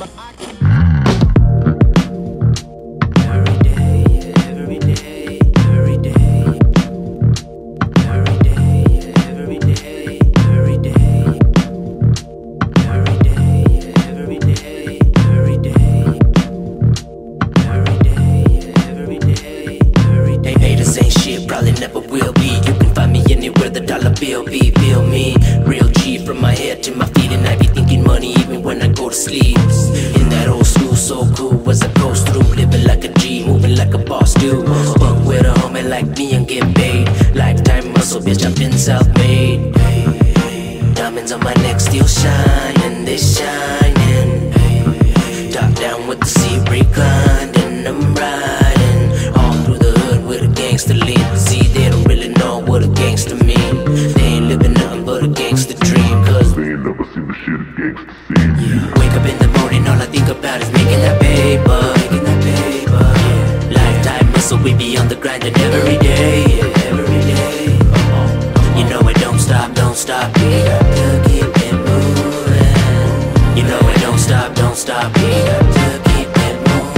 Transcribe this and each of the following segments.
Probably never will be. You can find me anywhere the dollar bill be. Feel me, real G from my head to my feet, and I be thinking money even when I go to sleep. In that old school, so cool as I goes through, living like a G, moving like a boss do. Fuck with a homie like me and get paid. Lifetime muscle, bitch, I've been self-made. Diamonds on my neck still shining, they shining. Top down with the seat reclined, and I'm riding all through the hood with a gangster lean. See, they don't really know what a gangster mean. They ain't living nothing but a gangster dream, cause they ain't never seen the shit a gangster see. Wake up in the morning, all I think about is making that paper, making that paper. Lifetime muscle, we be on the grind and every day, every day. You know it don't stop, don't stop. We got to keep it moving. You know it don't stop, don't stop. We got to keep it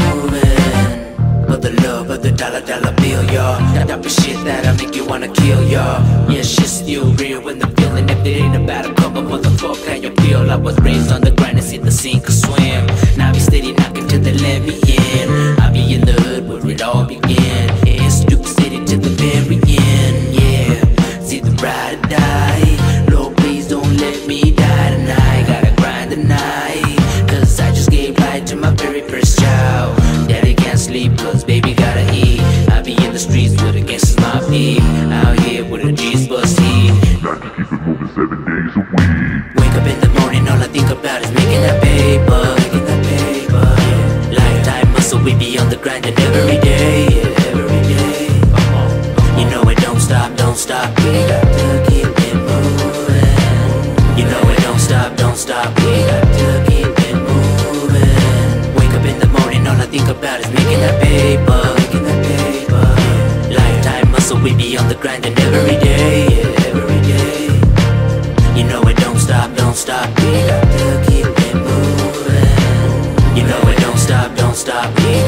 moving. But the love of the dollar bill, y'all. That type of shit that'll make you wanna kill, y'all. Yeah, shit's still real when the feeling. If it ain't about a couple, motherfucker, how you feel? I was raised on the grind and see the sink or swim. Now I be steady knocking till they let me in. I be in the hood where it all began. It's Duke City to the very end, yeah. See the ride or die. Lord, please don't let me die tonight. Gotta grind tonight, cause I just gave life to my very first child. Daddy can't sleep cause baby gotta eat. I be in the streets with the gangsters my peep. Out here with the G's bust heat. Got to keep it moving 7 days a week. Wake up in the morning, all I think about is making that paper, making that paper. Lifetime muscle, we be on the grind and every day, every day. You know it don't stop, don't stop. We got to keep it moving. You know it don't stop, don't stop. We got to keep it moving. Wake up in the morning, all I think about is making that paper, making that paper. Lifetime muscle, we be on the grind and every day, every day. You know it don't stop, don't stop. We got to keep it moving. You know it don't stop, don't stop. We